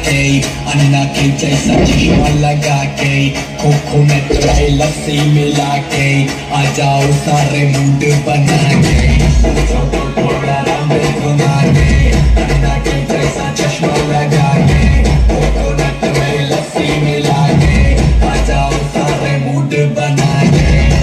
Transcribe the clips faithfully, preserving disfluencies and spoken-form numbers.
के, अन्ना के जैसा चश्मा लगा के, कोकोनट ड्राई लस्सी मिला के, आ जाओ सारे मूड बना के, थोड़ा रंग घुमा के, अन्ना के जैसा चश्मा लगा के, कोकोनट ड्राई लस्सी मिला के, आ जाओ सारे मूड बना के।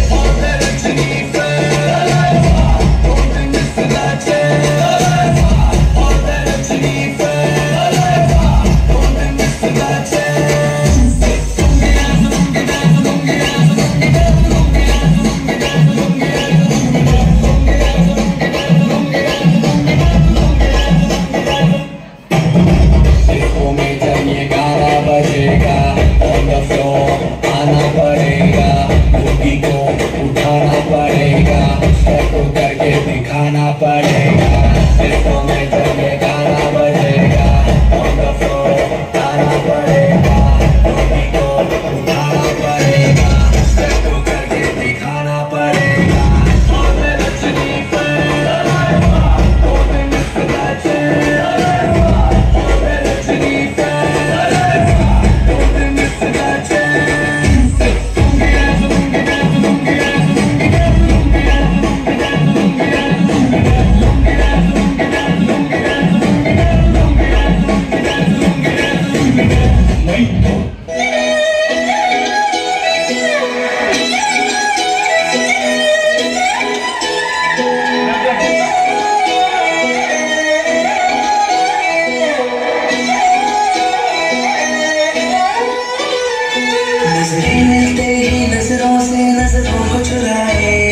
दिखाना पड़ेगा इसको में जब ये गाना बजेगा ऑन द फ्लोर आना पड़ेगा बॉडी को उठाना पड़ेगा स्टेप करके दिखाना पड़ेगा और मैं रचनी पे ओ मैं मिस्टर और मैं रचनी पे ओ मैं मिस्टर नजरों से नजरों को चुराए